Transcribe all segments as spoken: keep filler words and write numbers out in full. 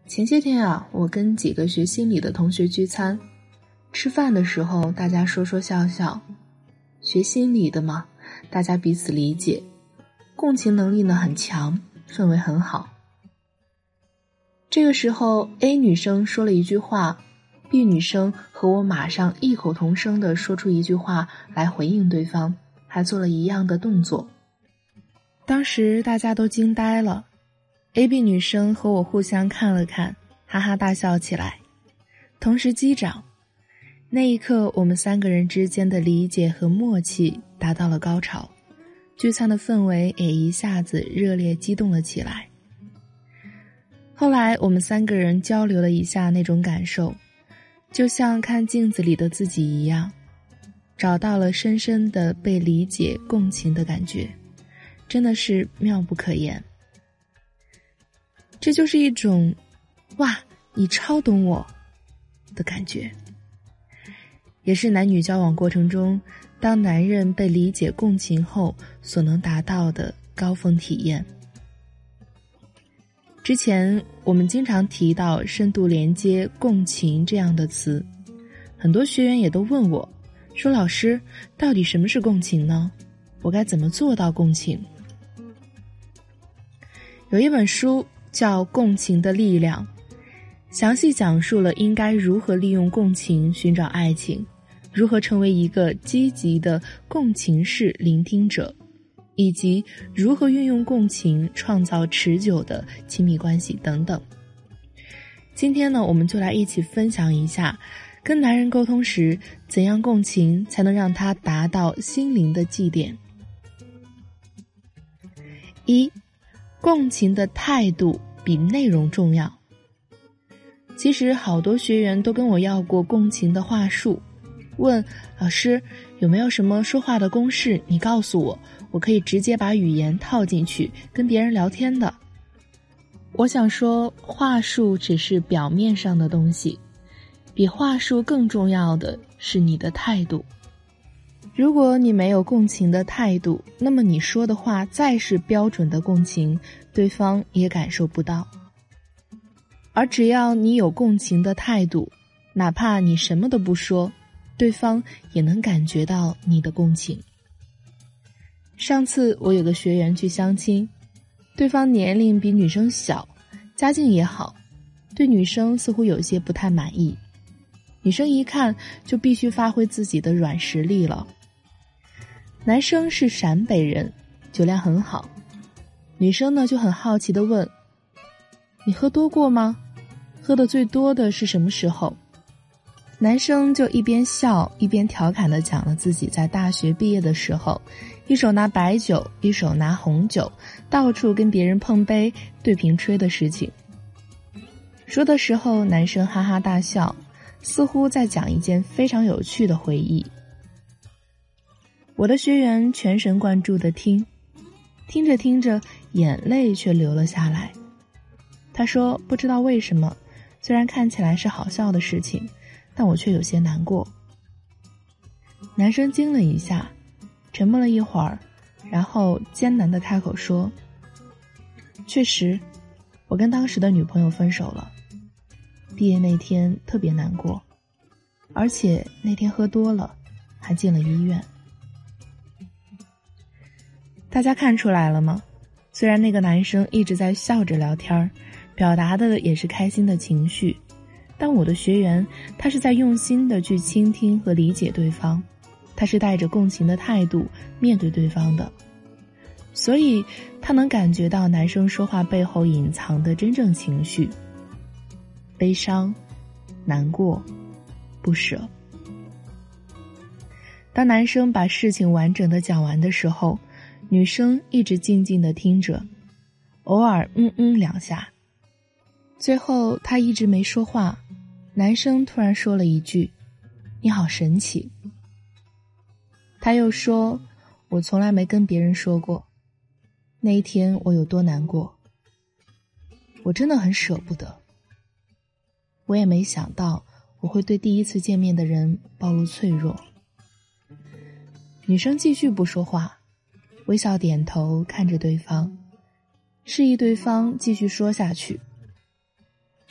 前些天啊，我跟几个学心理的同学聚餐，吃饭的时候大家说说笑笑，学心理的嘛，大家彼此理解，共情能力呢很强，氛围很好。这个时候 A 女生说了一句话， B 女生和我马上异口同声地说出一句话来回应对方，还做了一样的动作。当时大家都惊呆了， A B 女生和我互相看了看，哈哈大笑起来，同时击掌。那一刻，我们三个人之间的理解和默契达到了高潮，聚餐的氛围也一下子热烈激动了起来。后来我们三个人交流了一下那种感受，就像看镜子里的自己一样，找到了深深的被理解共情的感觉，真的是妙不可言。这就是一种哇你超懂我的感觉，也是男女交往过程中当男人被理解共情后所能达到的高峰体验。之前我们经常提到深度连接、共情这样的词，很多学员也都问我说，老师，到底什么是共情呢？我该怎么做到共情？有一本书叫《共情的力量》，详细讲述了应该如何利用共情寻找爱情，如何成为一个积极的共情式聆听者，以及如何运用共情创造持久的亲密关系等等。今天呢，我们就来一起分享一下跟男人沟通时怎样共情才能让他达到心灵的祭奠。一，共情的态度比内容重要。其实好多学员都跟我要过共情的话术，问老师有没有什么说话的公式，你告诉我，我可以直接把语言套进去跟别人聊天的。我想说，话术只是表面上的东西，比话术更重要的是你的态度。如果你没有共情的态度，那么你说的话再是标准的共情，对方也感受不到。而只要你有共情的态度，哪怕你什么都不说，对方也能感觉到你的共情。上次我有个学员去相亲，对方年龄比女生小，家境也好，对女生似乎有些不太满意。女生一看就必须发挥自己的软实力了。男生是陕北人，酒量很好，女生呢就很好奇地问，你喝多过吗？喝的最多的是什么时候？男生就一边笑一边调侃地讲了自己在大学毕业的时候，一手拿白酒一手拿红酒，到处跟别人碰杯对瓶吹的事情。说的时候男生哈哈大笑，似乎在讲一件非常有趣的回忆。我的学员全神贯注地听，听着听着眼泪却流了下来。他说不知道为什么，虽然看起来是好笑的事情，但我却有些难过。男生惊了一下，沉默了一会儿，然后艰难地开口说，确实，我跟当时的女朋友分手了，毕业那天特别难过，而且那天喝多了，还进了医院。大家看出来了吗？虽然那个男生一直在笑着聊天，表达的也是开心的情绪，但我的学员他是在用心的去倾听和理解对方，他是带着共情的态度面对对方的，所以他能感觉到男生说话背后隐藏的真正情绪，悲伤、难过、不舍。当男生把事情完整的讲完的时候，女生一直静静地听着，偶尔嗯嗯两下。最后他一直没说话，男生突然说了一句，你好神奇。他又说，我从来没跟别人说过，那一天我有多难过，我真的很舍不得，我也没想到我会对第一次见面的人暴露脆弱。女生继续不说话，微笑点头看着对方，示意对方继续说下去。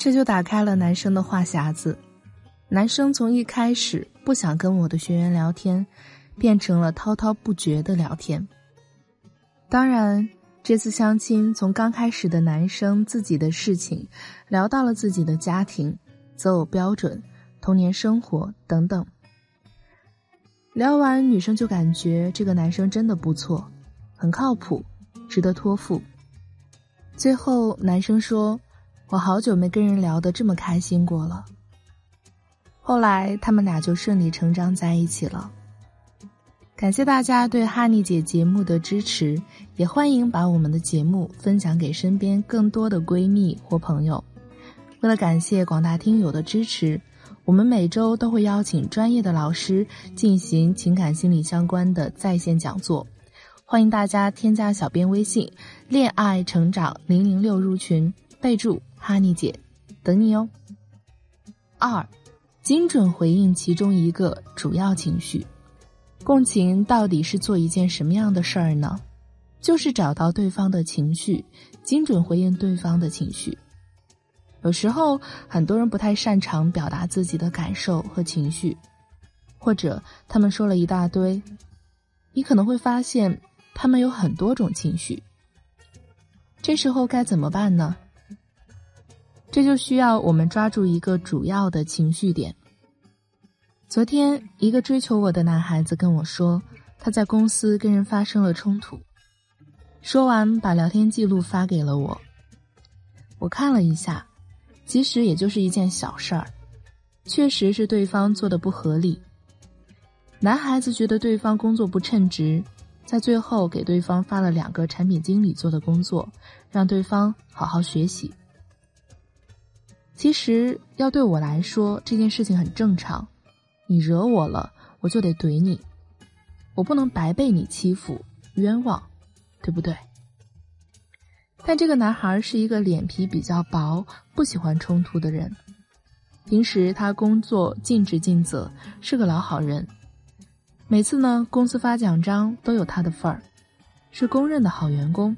这就打开了男生的话匣子。男生从一开始不想跟我的学员聊天，变成了滔滔不绝的聊天。当然，这次相亲从刚开始的男生自己的事情，聊到了自己的家庭、择偶标准、童年生活等等。聊完，女生就感觉这个男生真的不错，很靠谱，值得托付。最后男生说，我好久没跟人聊得这么开心过了。后来他们俩就顺理成章在一起了。感谢大家对哈尼姐节目的支持，也欢迎把我们的节目分享给身边更多的闺蜜或朋友。为了感谢广大听友的支持，我们每周都会邀请专业的老师进行情感心理相关的在线讲座，欢迎大家添加小编微信恋爱成长零零六入群，备注哈尼姐，等你哦。二，精准回应其中一个主要情绪。共情到底是做一件什么样的事儿呢？就是找到对方的情绪，精准回应对方的情绪。有时候很多人不太擅长表达自己的感受和情绪，或者他们说了一大堆，你可能会发现他们有很多种情绪。这时候该怎么办呢？这就需要我们抓住一个主要的情绪点。昨天一个追求我的男孩子跟我说，他在公司跟人发生了冲突，说完把聊天记录发给了我。我看了一下，其实也就是一件小事儿，确实是对方做的不合理。男孩子觉得对方工作不称职，在最后给对方发了两个产品经理做的工作，让对方好好学习。其实要对我来说，这件事情很正常，你惹我了，我就得怼你，我不能白被你欺负，冤枉，对不对？但这个男孩是一个脸皮比较薄，不喜欢冲突的人。平时他工作尽职尽责，是个老好人。每次呢，公司发奖章都有他的份儿，是公认的好员工。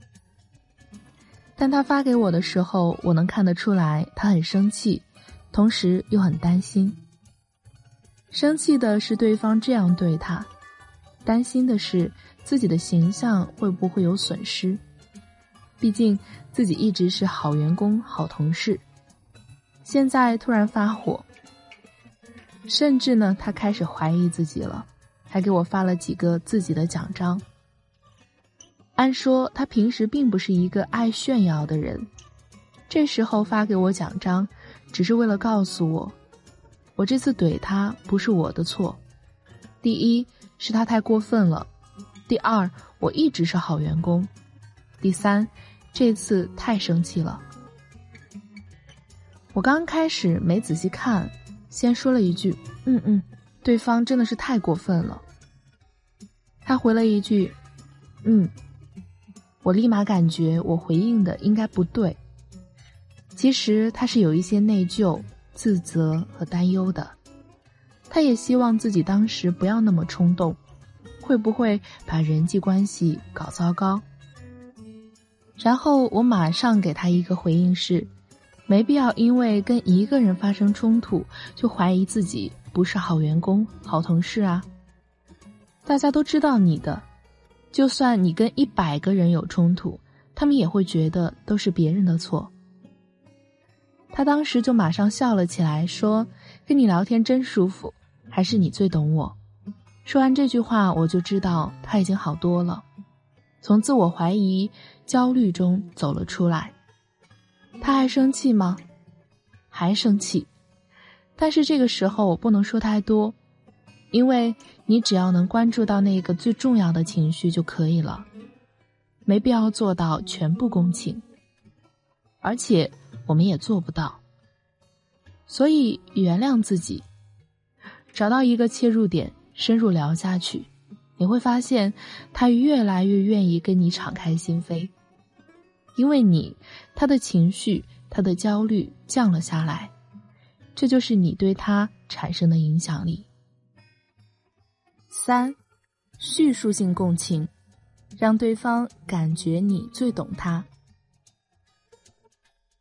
但他发给我的时候，我能看得出来他很生气，同时又很担心。生气的是对方这样对他，担心的是自己的形象会不会有损失。毕竟自己一直是好员工、好同事，现在突然发火，甚至呢，他开始怀疑自己了，还给我发了几个自己的奖章。按说他平时并不是一个爱炫耀的人，这时候发给我奖章，只是为了告诉我，我这次怼他不是我的错。第一，是他太过分了；第二，我一直是好员工；第三，这次太生气了。我刚开始没仔细看，先说了一句嗯嗯，对方真的是太过分了。他回了一句嗯，我立马感觉我回应的应该不对。其实他是有一些内疚、自责和担忧的，他也希望自己当时不要那么冲动，会不会把人际关系搞糟糕。然后我马上给他一个回应是，没必要因为跟一个人发生冲突就怀疑自己不是好员工、好同事啊。大家都知道你的，就算你跟一百个人有冲突，他们也会觉得都是别人的错。他当时就马上笑了起来，说跟你聊天真舒服，还是你最懂我。说完这句话，我就知道他已经好多了，从自我怀疑、焦虑中走了出来。他还生气吗？还生气。但是这个时候我不能说太多，因为你只要能关注到那个最重要的情绪就可以了，没必要做到全部共情，而且我们也做不到。所以原谅自己，找到一个切入点，深入聊下去，你会发现他越来越愿意跟你敞开心扉，因为你，他的情绪，他的焦虑降了下来，这就是你对他产生的影响力。三，叙述性共情，让对方感觉你最懂他。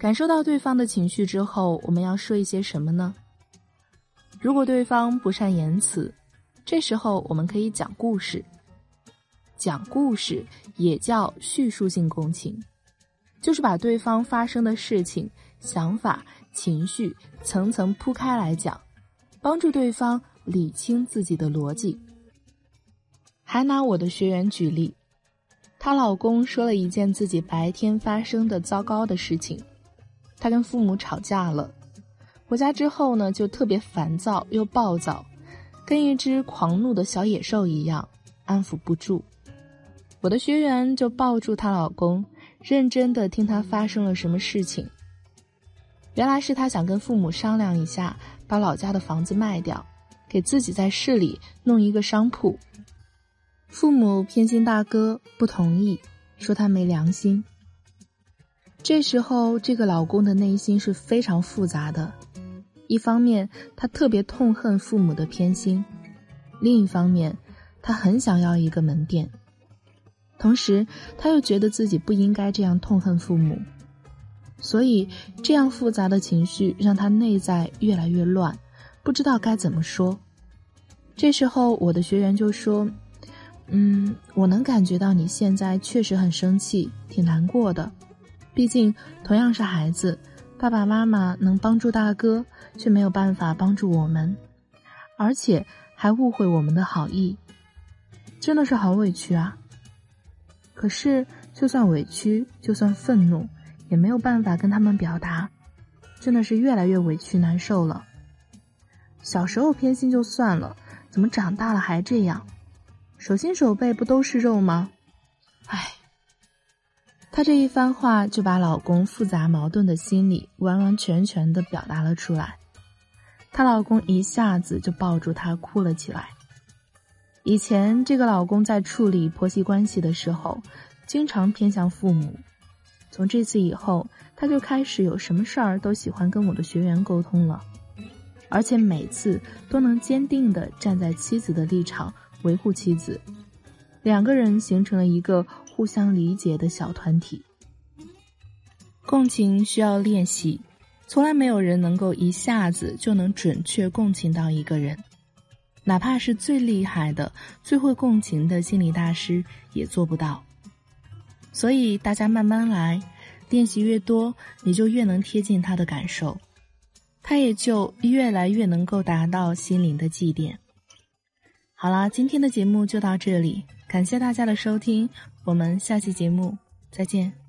感受到对方的情绪之后，我们要说一些什么呢？如果对方不善言辞，这时候我们可以讲故事。讲故事也叫叙述性共情，就是把对方发生的事情、想法、情绪层层铺开来讲，帮助对方理清自己的逻辑。还拿我的学员举例，她老公说了一件自己白天发生的糟糕的事情，她跟父母吵架了，回家之后呢，就特别烦躁又暴躁，跟一只狂怒的小野兽一样，安抚不住。我的学员就抱住她老公，认真地听她发生了什么事情。原来是她想跟父母商量一下，把老家的房子卖掉，给自己在市里弄一个商铺。父母偏心大哥不同意，说他没良心。这时候这个老公的内心是非常复杂的，一方面他特别痛恨父母的偏心，另一方面他很想要一个门店，同时他又觉得自己不应该这样痛恨父母，所以这样复杂的情绪让他内在越来越乱，不知道该怎么说。这时候我的学员就说，嗯，我能感觉到你现在确实很生气，挺难过的。毕竟同样是孩子，爸爸妈妈能帮助大哥，却没有办法帮助我们，而且还误会我们的好意，真的是好委屈啊。可是就算委屈，就算愤怒，也没有办法跟他们表达，真的是越来越委屈难受了。小时候偏心就算了，怎么长大了还这样？手心手背不都是肉吗？唉，她这一番话就把老公复杂矛盾的心理完完全全地表达了出来。她老公一下子就抱住她哭了起来。以前这个老公在处理婆媳关系的时候，经常偏向父母。从这次以后，他就开始有什么事儿都喜欢跟我的学员沟通了，而且每次都能坚定地站在妻子的立场维护妻子，两个人形成了一个互相理解的小团体。共情需要练习，从来没有人能够一下子就能准确共情到一个人，哪怕是最厉害的、最会共情的心理大师也做不到。所以大家慢慢来，练习越多，你就越能贴近他的感受，他也就越来越能够达到心灵的祭奠。好了，今天的节目就到这里，感谢大家的收听，我们下期节目再见。